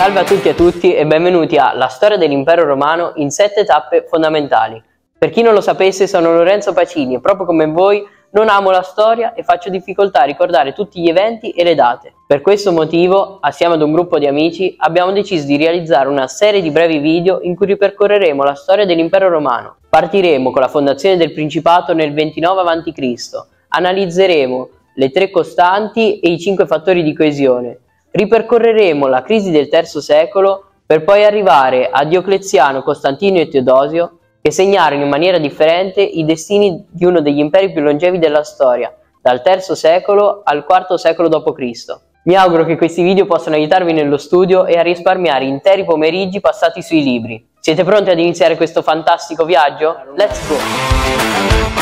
Salve a tutti e a tutti e benvenuti a La storia dell'impero romano in 7 tappe fondamentali. Per chi non lo sapesse, sono Lorenzo Pacini e proprio come voi non amo la storia e faccio difficoltà a ricordare tutti gli eventi e le date. Per questo motivo, assieme ad un gruppo di amici, abbiamo deciso di realizzare una serie di brevi video in cui ripercorreremo la storia dell'impero romano. Partiremo con la fondazione del Principato nel 29 a.C., analizzeremo le 3 costanti e i 5 fattori di coesione. Ripercorreremo la crisi del III secolo per poi arrivare a Diocleziano, Costantino e Teodosio, che segnarono in maniera differente i destini di uno degli imperi più longevi della storia, dal III secolo al IV secolo d.C. Mi auguro che questi video possano aiutarvi nello studio e a risparmiare interi pomeriggi passati sui libri. Siete pronti ad iniziare questo fantastico viaggio? Let's go!